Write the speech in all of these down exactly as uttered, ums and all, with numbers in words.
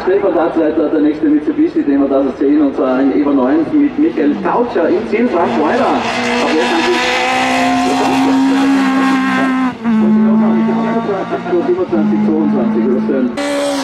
Stellvertreter der nächste Mitsubishi, den wir da so sehen, und zwar ein Evo neun mit Michael Coucher im Ziel, Frank Schreuder. Aber jetzt haben sie siebenundzwanzig, zweiundzwanzig oder schön.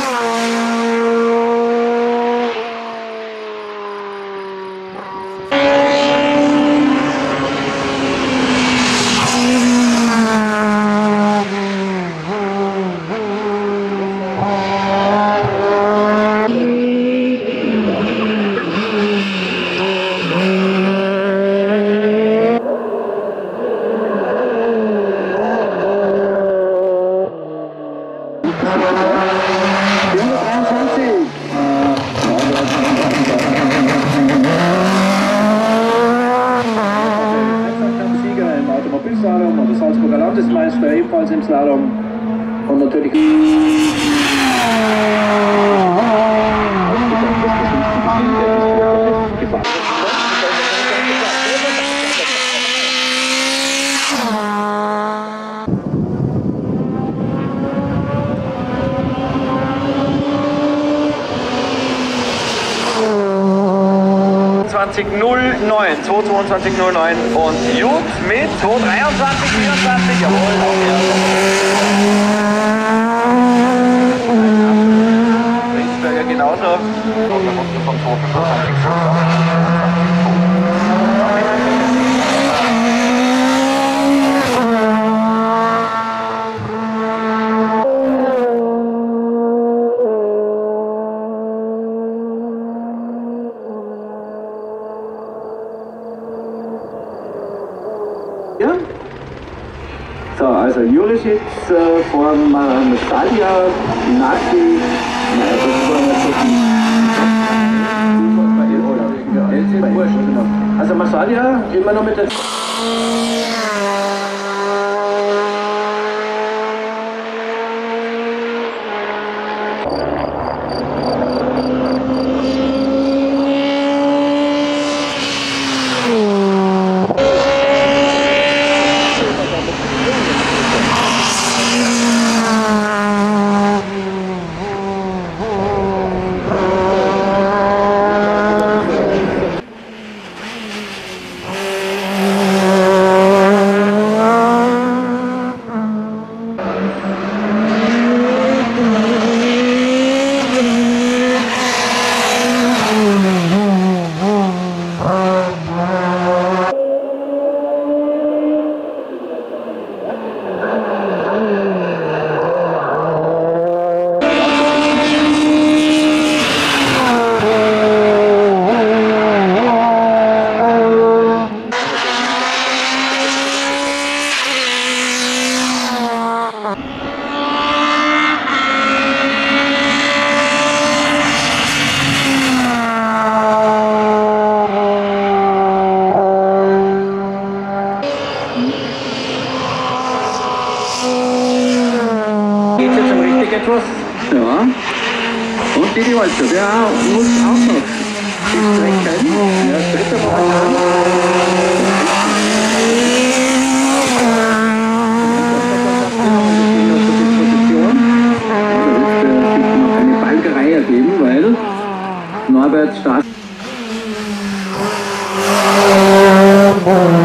Slalom und der Salzburger Landesmeister ebenfalls im Slalom und natürlich zweiundzwanzig null neun, zwei zweiundzwanzig null neun und Jut mit zwei dreiundzwanzig vierundzwanzig, jawohl, auch hier. Ringsberger genauso. Von zwei fünfundzwanzig. Ja. So, also Jurisic äh, vor Masadia, Naki, naja, das war nicht so. Also Masadia immer noch mit der geht jetzt um richtig etwas. Ja. Und die die Walzer, der muss auch noch die Strecken. Ja, Strecker momentan. Ergeben, weil Norbert Straß